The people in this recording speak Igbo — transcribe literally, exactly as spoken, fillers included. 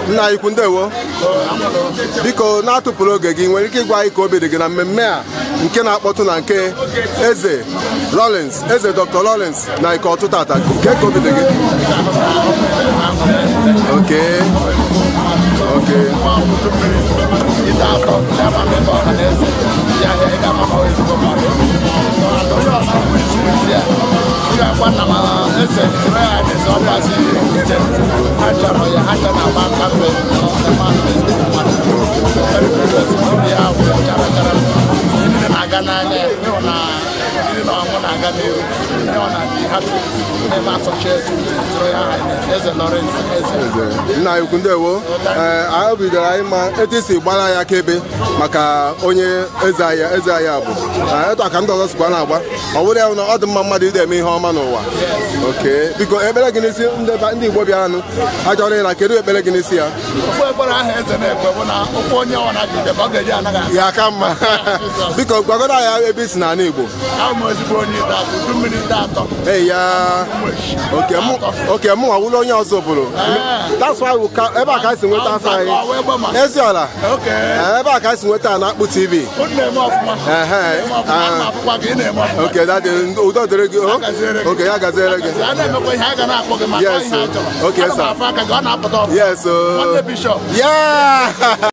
nna anyị kwu ndewo biko na-atụpụrụ oge gị nwere ike ịgwa anyị ka obi dị gị na mmemme a nke na-akpọtụ na nke eze Rollins eze Doctor Rollins na ike ọtụtụ ata nke ka obi dị gị okay okay nna anyị ukwu ndewo anyị bidoro anyị ma etu isi gbara ya akaebe maka onye eze anyị eze anyị bụ etu aka ndị ọzọ sikwa na-agba ọ bụrụ ya na ọ dị mma mmadụ ide eme ihe ọma n'ụwa oke biko ekpere gị n'isi ndị Igbo bịaranụ ha chọrọ ịra kedu ekpere gị n'isi ya ya aka mma biko gwagoro anyị ebe isi n'ala Igbo ee ya oke mụ nwawụlụ onye ọzọ obodo ebe a ka si nweta afọ anyị Eziola ebe a ka si nweta na Akpụ T V oke dadị udo dịrị gị oke ya gaziere gị yes oke sa yes yeah